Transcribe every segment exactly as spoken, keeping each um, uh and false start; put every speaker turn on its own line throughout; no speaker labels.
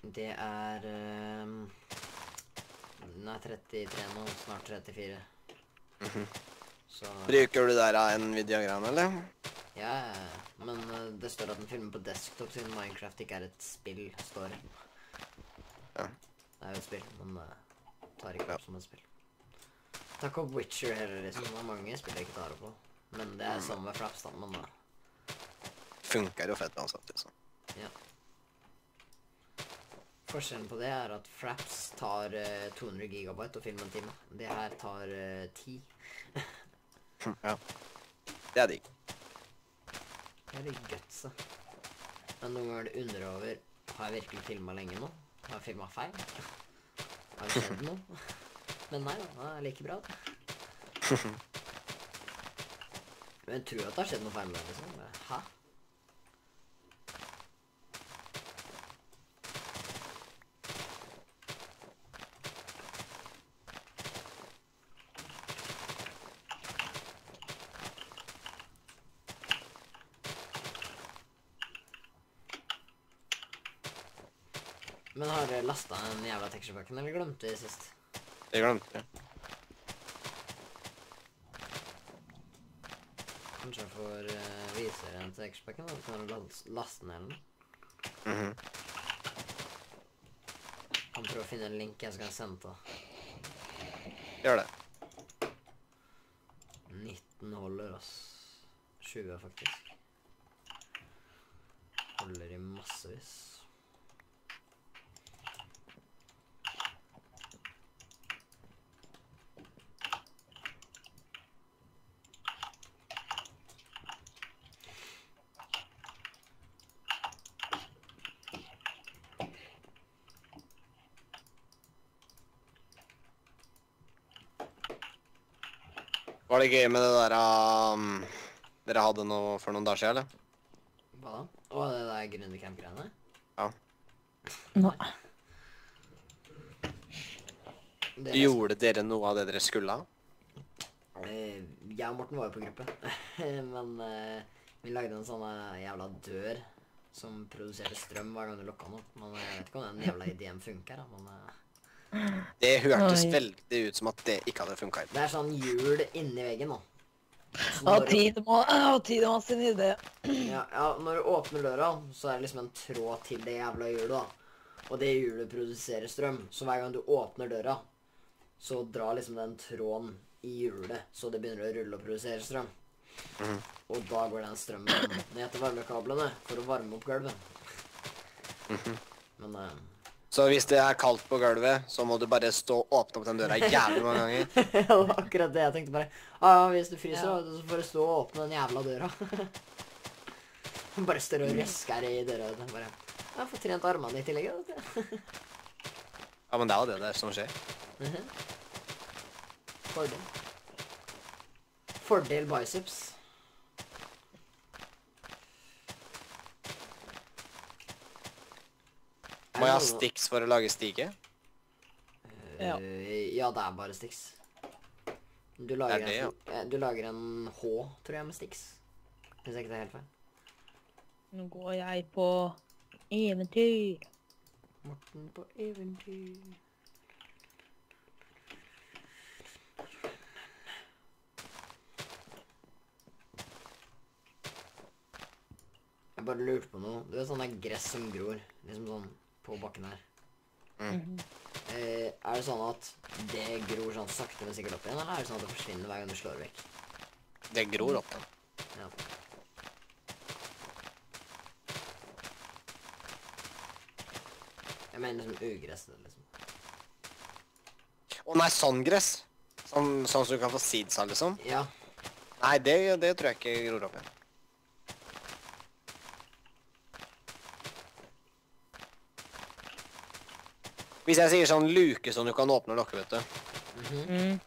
Det er... Um, den er trettitre nå, snart trettifire.
Mhm.
Så...
Bruker du der av Nvidia-greiene, eller?
Ja, men uh, det står at den filmer på desktop siden Minecraft ikke er et spill, står det.
Ja.
Det er jo et spill, men uh, tar ikke
Ja.
opp som et spill. Takk opp Witcher heller, liksom. Det er mange spill jeg ikke tar opp på. Men det er
Mm.
samme med Fraps, da, men uh,
Funker jo fett uansett, liksom.
ja. Forskjellen på det er at Fraps tar uh, to hundre gigabyte og filmer en time. Det her tar uh, ti.
Ja. Det er digg.
Det er litt gutse. Men noen ganger det undrer over, har jeg virkelig filmet lenge nå? Har jeg filmet feil? Har det skjedd noe? Men nei da, det er like bra. Men jeg tror at det har skjedd noe feil med det, liksom. Hæ? Men har dere lastet den jævla texturepacken, eller glemte det sist?
Det glemte jeg.
Kanskje jeg får uh, vise dere den texturepacken, da kan dere las- laste den eller noe.
Mhm.
Kan prøve å finne en link jeg skal sende til.
Gjør det.
nitten holder, ass. tjue, faktisk. Holder i massevis.
Var det gøy med det der um, dere hadde noe for noen dager siden, eller?
Hva da? Å, det der gründercamp-greiene?
Ja.
Nei.
Det
Gjorde dere noe av det dere skulle ha?
Eh, jeg og Morten var jo på gruppe. Men eh, vi lagde en sånn eh, jævla dør som produserte strøm hver gang du lukket den opp. Men jeg vet ikke om den jævla ideen funker, da. Men eh,
Det hørtes
Oi.
veldig ut som at det ikke hadde funket.
det er sånn hjul inni veggen, da. Så
Ja,
når, du,
Tidemann ja, Tidemann sin idé.
ja, ja, når du åpner døra, så er det liksom en tråd til det jævla hjulet, da. Og det hjulet produserer strøm. Så hver gang du åpner døra, så drar liksom den tråden i hjulet, så det begynner å rulle og produsere strøm.
Mhm.
Og da går den strømmen ned til varmekablene for å varme opp gulvet.
Mhm.
Men eh,
Så hvis det er kaldt på gulvet, så må du bare stå og åpne opp den døra jævlig mange ganger.
det var akkurat det jeg tenkte bare. Ah, ja, hvis du fryser,
Ja.
da, så får du stå og åpne den jævla døra. Bare står og røsker i døra. og Bare, jeg får trent armene i tillegg. vet du.
Ja, men det er jo det der som skjer.
Mhm. Fordel. Fordel biceps. Er
Må jeg ha
det noe-
sticks for å lage stige?
Ja.
Eh, ja, det er bare sticks. Du
Det
lager,
er det,
en, eh, du lager en H, tror jeg, med sticks. Hvis jeg ikke tar helt feil.
Nå går jeg på eventyr.
Morten på eventyr. Jeg bare lurte på noe. Du vet sånn der gress som gror, liksom sånn på bakken her.
Mhm.
Eh, er det sånn at det gror sånn sakte, men sikkert opp igjen, eller er det sånn at det forsvinner hver gang du slår vekk?
Det gror opp, da.
Ja. Jeg mener liksom ugress, liksom.
Å nei, sånn gress. Sånn, sånn som du kan få seeds av, liksom.
Ja.
Nei, det, det tror jeg ikke gror opp igjen. Hvis jeg sier sånn luke som du kan åpne og lukke, vet du.
Mhm.
Mm.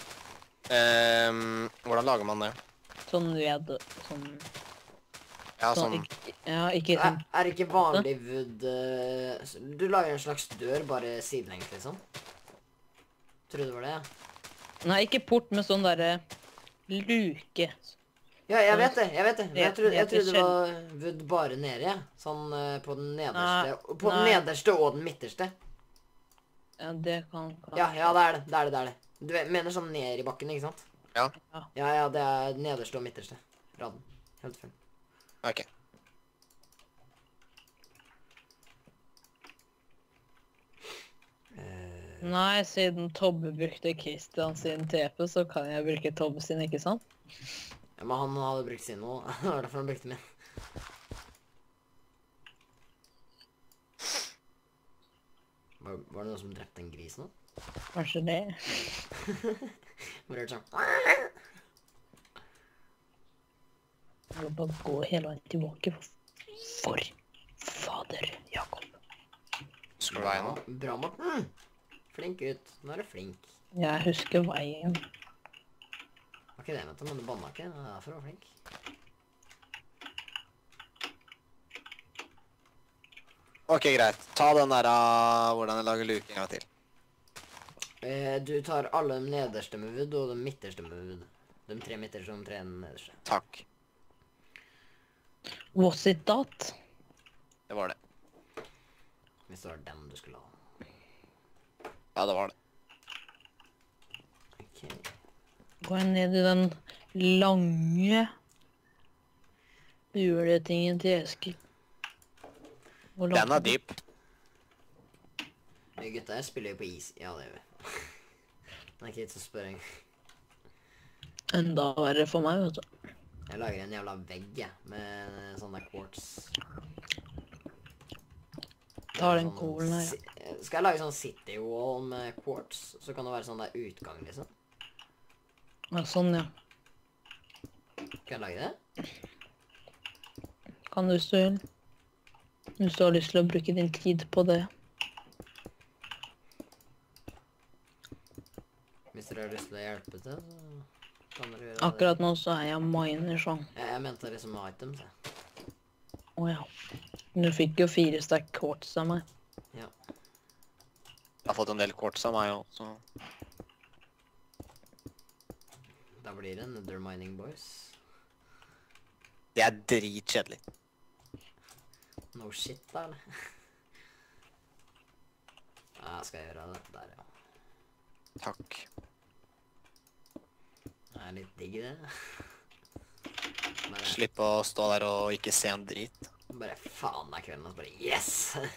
Ehm, hvordan lager man det?
Sånn ved sånn,
Ja,
sånn
sånn...
ikke, Ja, ikke
Er,
sånn
er det ikke vanlig wood eh, s- Du lager en slags dør, bare sidelengs, liksom? Tror du det var det? Ja,
Nei, ikke port, men sånn derre luke.
Ja, jeg vet det, jeg vet det. Men jeg
Det-
trodde, jeg
det er
trodde det var wood bare nede, ja. Sånn eh, på den nederste.
Nei,
På den
nei.
nederste og den midterste.
Ja, det kan kanskje.
Ja, ja, det er det. Det er det, det er det. Du vet- mener sånn ned i bakken, ikke sant?
Ja.
Ja, ja, det er nederste og midterste. Raden. Helt feil.
Ok.
Eh,
Nei, siden Tobbe brukte Christian sin T P, så kan jeg bruke Tobbe sin, ikke sant?
ja, men han hadde brukt sin nå. Det var derfor han brukte min. Var, var det noen som drepte en gris nå?
Kanskje det.
Hvor er det sånn?
Jeg må bare gå hele veien tilbake. For fader, Jakob.
Husker du veien nå?
Bra, Morten. Flink gutt. Nå er du flink.
Jeg husker veien.
Var ikke det, vet du, men du banna ikke. Det er derfor du var flink.
Ok, greit. Ta den der uh, hvordan jeg lager luke en gang til.
Eh, du tar alle de nederste med wood og de midterste med wood. De tre midterste og de tre nederste.
Takk.
Was it that?
Det var det.
Hvis det var den du skulle ha.
Ja, det var det.
Ok.
Går jeg ned i den lange juletingen til Eskil. Hvor langt-
Den er dyp.
Vi gutta her spiller jo på is. Ja, det gjør vi. Det er ikke vits å spørre engang.
Enda verre for meg, vet du.
Jeg lager en jævla vegg, jeg, med sånn der quartz.
Tar den
Sånn
kolen her, ja.
si- Skal jeg lage sånn city wall med quartz, så kan det være sånn der utgang, liksom.
Ja, sånn, ja.
Skal jeg lage det?
Kan du stå inn? Hvis du har lyst til å bruke din tid på det.
Hvis dere har lyst til å hjelpe til, så kan dere gjøre det.
Akkurat nå så er jeg miner sånn.
Ja, jeg mente liksom items, jeg.
Å ja. Du fikk jo fire stack quartz av meg.
Ja.
Jeg har fått en del quartz av meg også.
Da blir det Nether Mining Boys.
Det er dritkjedelig.
No shit, da, eller? Ja, jeg skal gjøre det. Der, ja.
Takk.
Det er litt digg, det. Bare,
Slippe å stå der og ikke se en drit.
bare faen, det er kvelden, og så bare yes!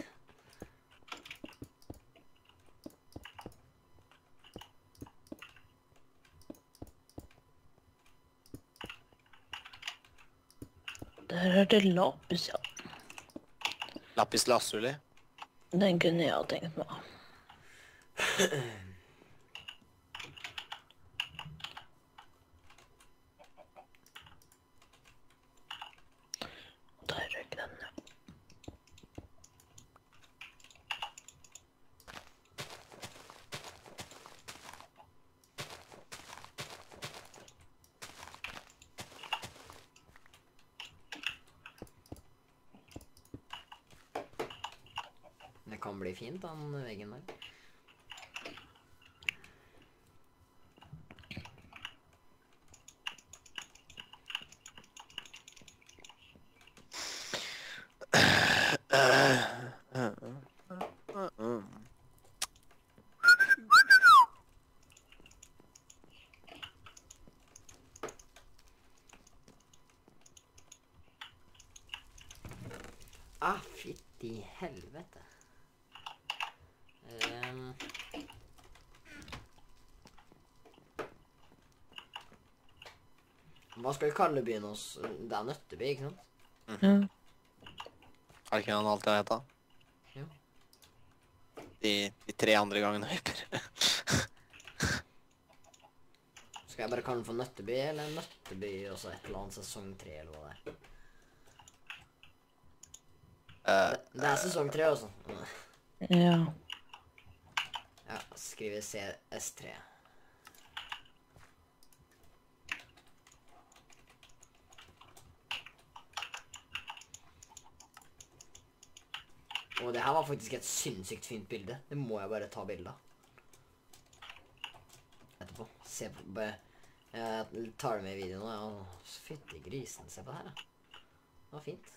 Der er det lapis, ja.
Lapis lazuli.
Den kunne jeg ha tenkt meg. Der røk den, ja.
Det kan bli fint, den veggen der. Ah, fytti helvete. Ehm. Hva skal vi kalle byen oss? Det er Nøtteby, ikke sant?
Ja.
Er det ikke han alltid har heta?
Jo.
De, de tre andre gangene vi prøver.
Skal jeg bare kalle den for Nøtteby, eller Nøtteby og så et eller annet sesong tre, eller hva det er?
Eh,
Det, det er sesong tre, altså.
Ja.
Ja, skriver C S tre. Og det her var faktisk et sinnssykt fint bilde. Det må jeg bare ta bilde av. Etterpå. Se på, bare, Jeg tar det med i videoen nå. Ja. Fytti grisen, se på det her, da. Det var fint.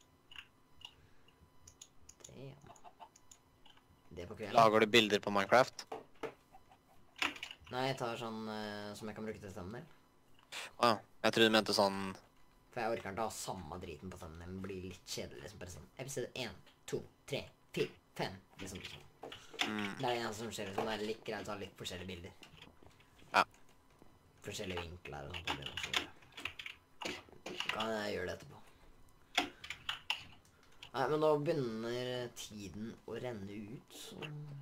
Damn. Det på kvelden.
Lager du bilder på Minecraft?
Nei, jeg tar sånn eh, som jeg kan bruke til stemmen.
Åja, jeg tror du mente sånn...
For jeg orker ikke ha samme driten på stemmen. Den blir litt kjedelig, liksom. Bare sånn, episode en, to, tre, fire, fem, liksom.
mm,
Det er det eneste som skjer, liksom. Det er litt greit å ha litt forskjellige bilder.
Ja.
Forskjellige vinkler og sånt. Og det, og så kan jeg gjøre det etterpå. Nei, men nå begynner tiden å renne ut, så...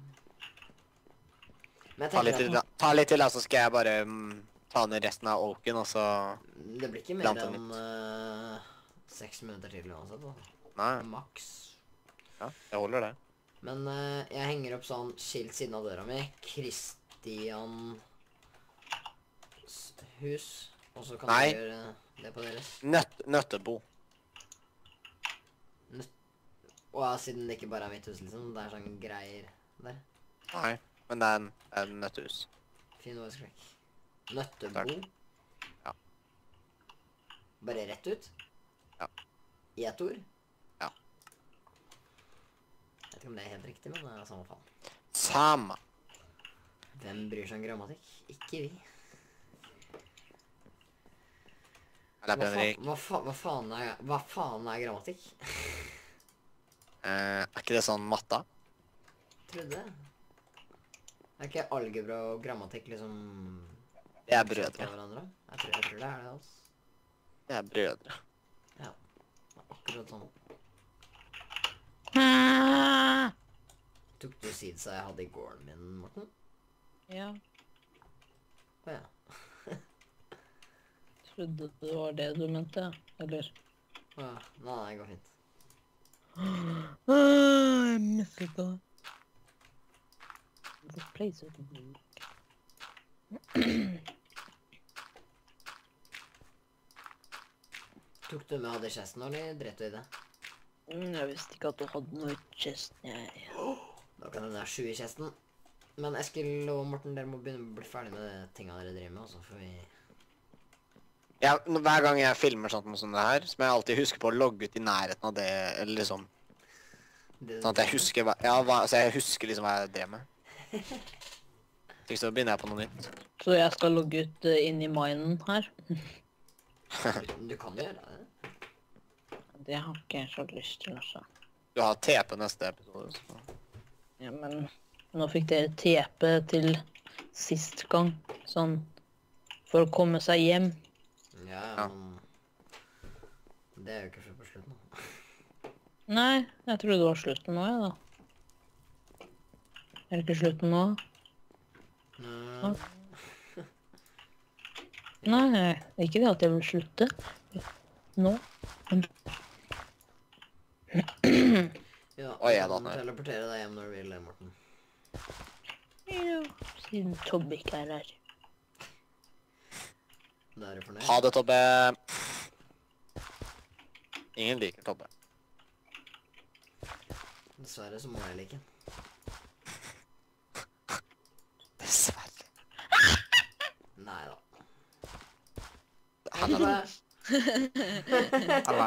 Men jeg
ta litt,
tenker
til,
at
da. Ta litt til, da, så skal jeg bare mm, ta ned resten av oaken, og så...
det blir ikke mer
plante
enn
litt.
eh, seks minutter til uansett, da.
Nei,
Maks.
ja, jeg holder det.
Men eh, jeg henger opp sånn skilt siden av døra mi. Christian s- hus. Og så kan
Nei.
du gjøre det på deres.
Nøtt, nøttebo.
Og ja, siden det ikke bare er mitt hus, liksom. Det er sånn greier der.
Nei, men det er en, en nøttehus.
Fin voice-crack. Nøttebo.
Ja.
Bare rett ut?
Ja.
I ett ord?
Ja.
Jeg vet ikke om det er helt riktig, men det er samme faen.
Sama.
Hvem bryr seg om grammatikk? Ikke vi.
Eller
Hva, fa
Henrik.
hva, fa hva, faen er, hva faen er grammatikk?
Eh, er ikke det sånn matta?
Trodde det. Er ikke algebra og grammatikk liksom
Det er
motsatt
brødre.
av hverandre? Jeg tror, jeg tror det er det, altså.
Det er brødre.
Ja. Det er akkurat sånn. Tok du seedsa jeg hadde i gården min, Morten?
Ja,
Å ja.
trodde det var det du mente, eller?
Å ja. Nei, nei, det går fint.
Ah, jeg mistet det. This place is weak.
Tok du med hadde i chesten, eller dreit du i det?
Mm, Jeg visste ikke at du hadde noe i chesten. Jeg...
Da kan det være sju i chesten. Men Eskil og Morten, dere må begynne å bli ferdig med det tinga dere driver med, også, for vi...
Ja, n- hver gang jeg filmer sånt som det her, så må jeg alltid huske på å logge ut i nærheten av det, eller liksom,
det
sånn at jeg husker hva, ja, hva, så jeg husker liksom hva jeg drev med. Slik så begynner jeg på noe nytt.
Så jeg skal logge ut eh, inn i minen her.
Du, du kan jo gjøre det.
Det har ikke jeg så lyst til, altså.
Du har T P neste episode, så...
Ja, men nå fikk dere T P til sist gang, sånn, for å komme seg hjem.
Ja,
Ja.
men... Det er jo ikke før på slutten. Da.
Nei, jeg trodde det var slutten nå, ja da. Er det ikke slutten nå?
Nei.
Nei, ikke det at jeg vil slutte. Nå. Men
Ja,
Oi,
du
jeg
kan
datt ned.
teleportere deg hjem når du vil, Morten.
ja, siden Tobbe ikke er her.
Da er du fornøyd?
Ha det, Tobbe. Ingen liker Tobbe.
Dessverre så må jeg like.
Dessverre.
Nei da.
Han er
Alla.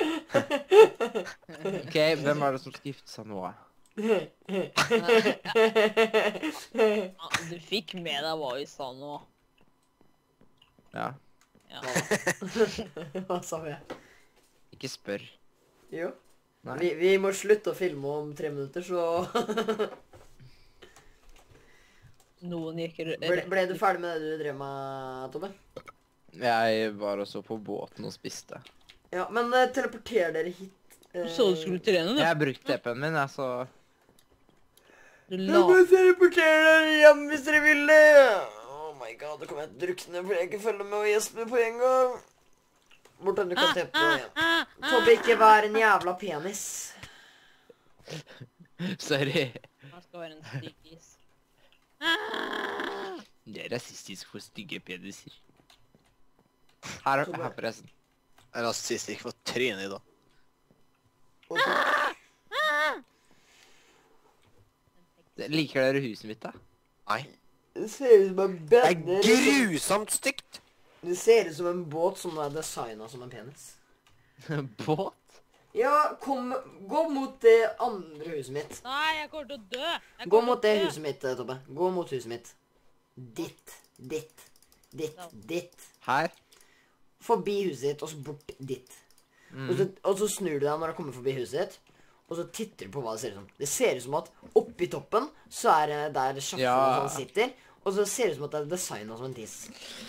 Ok, hvem er det som skal gifte seg nå?
Ja, du fikk med deg hva vi sa nå.
Ja,
Ja.
Hva sa jeg?
ikke spør.
Jo.
Nei.
Vi, vi må slutte å filme om tre minutter, så...
Noen gikk r-
ble, ble du ferdig med det du drev med, Tobbe?
Jeg var også på båten og spiste.
Ja, men eh, teleporter dere hit.
Du sa du skulle trene,
Jeg
da.
har brukt T P-en min, jeg, så...
Du
Jeg
la...
må teleportere dere hjem hvis dere vil det. Oh my god, da kommer jeg til å drukne fordi jeg ikke følger med og gjesper på en gang. Morten, du kan tepe på igjen. Tobbe, ikke vær en jævla penis.
Sorry.
Han skal være en styggis.
Det er rasistisk for stygge peniser. Her, her forresten.
Jeg er rasistisk for trynet i dag.
Og så,
Liker dere huset mitt, da?
Nei.
det ser ut som en
Det er
banner.
grusomt stygt.
Det ser ut som en båt som er designet som en penis.
Båt?
Ja, kom, gå mot det andre huset mitt.
Nei, jeg kommer til å dø. Jeg
Gå
kommer
mot
til
det
å dø.
huset mitt, eh, Tobbe. Gå mot huset mitt. Ditt, ditt, ditt, ditt.
Her?
Forbi huset ditt, og så bort ditt.
Mm.
Og, så, og så snur du deg når du kommer forbi huset ditt, og så titter du på hva det ser ut som. Det ser ut som at oppi toppen så er det der sjaffen
Ja.
og sånn sitter, og så ser det ut som at det er designet som en tiss.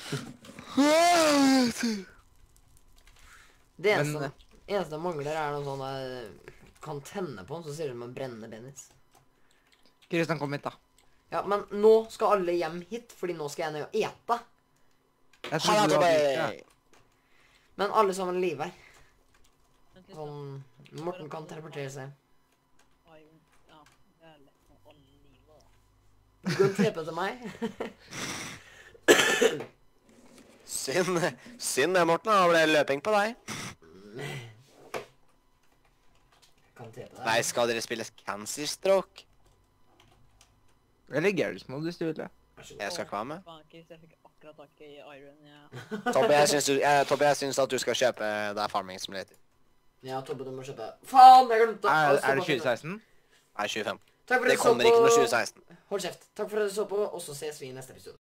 Det eneste,
Men,
eneste jeg mangler er noe sånn jeg kan tenne på, så ser det ut som en brennende penis.
Kristian, kom hit, da.
Ja, men nå skal alle hjem hit, fordi nå skal jeg ned og ete.
Jeg
Ha
trodde
det,
du hadde-
Tobbe!
Men alle sammen er live her.
Vent litt, da.
Sånn, Morten kan teleportere seg.
Ai, ja, det er lett med alle livet, da.
Du kan trepe til meg.
Synd, synd det, Morten. Da ble det løping på deg.
Kan trepe deg.
Nei, skal dere spille Cancer Stroke?
Eller Garrus Mode, hvis du vil det.
Vær så god.
Jeg skal ikke være med.
Faen, Chris, jeg fikk akkurat tak i Iron, ja.
Tobbe, jeg syns, du, jeg, Tobbe, jeg syns at du skal kjøpe deg Farming Simulator.
Ja, Tobbe, du må kjøpe. Faen, jeg glemte.
Er,
Å, stopp
er det
å finne.
tjue seksten?
Nei, tjuefem.
Takk for at
Det
du så
kommer ikke
på-
noe tjue seksten.
Hold kjeft. Takk for at du så på, og så ses vi i neste episode.